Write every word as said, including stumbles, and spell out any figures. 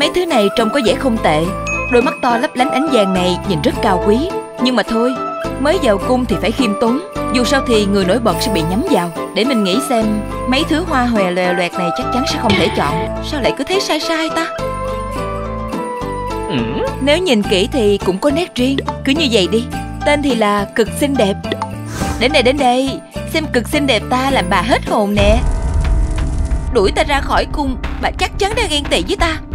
Mấy thứ này trông có vẻ không tệ. Đôi mắt to lấp lánh ánh vàng này nhìn rất cao quý. Nhưng mà thôi, mới vào cung thì phải khiêm tốn. Dù sao thì người nổi bật sẽ bị nhắm vào. Để mình nghĩ xem, mấy thứ hoa hòe lòe loẹt này chắc chắn sẽ không thể chọn. Sao lại cứ thấy sai sai ta? ừ. Nếu nhìn kỹ thì cũng có nét riêng. Cứ như vậy đi. Tên thì là Cực Xinh Đẹp. Đến đây đến đây, xem Cực Xinh Đẹp ta làm bà hết hồn nè. Đuổi ta ra khỏi cung, bà chắc chắn đang ghen tị với ta.